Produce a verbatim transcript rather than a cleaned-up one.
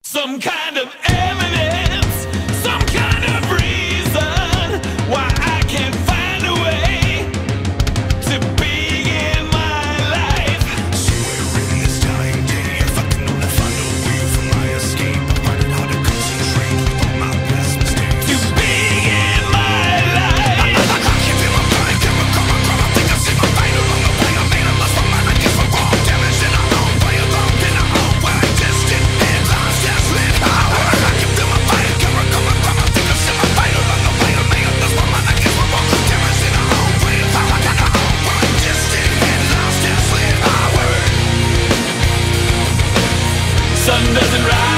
Some kind of evidence, some kind of reason why I can't find a way to begin my life. Somewhere in this dying day, if I can only find a way for my escape, I find it hard to concentrate with all my past mistakes. To begin my life. I can't feel my body, can't recall my crime. I think I see my fate along the way. I made a lost my mind, I guess we're all damaged in our own way, alone in our own way. Distant and lost as lit power. I can feel my body, can't recall my crime. I think I see my fate along the way. I made a lost my mind, I guess we're all damaged in our own way, alone in our own way. Distant and lost as lit power. Sun doesn't rise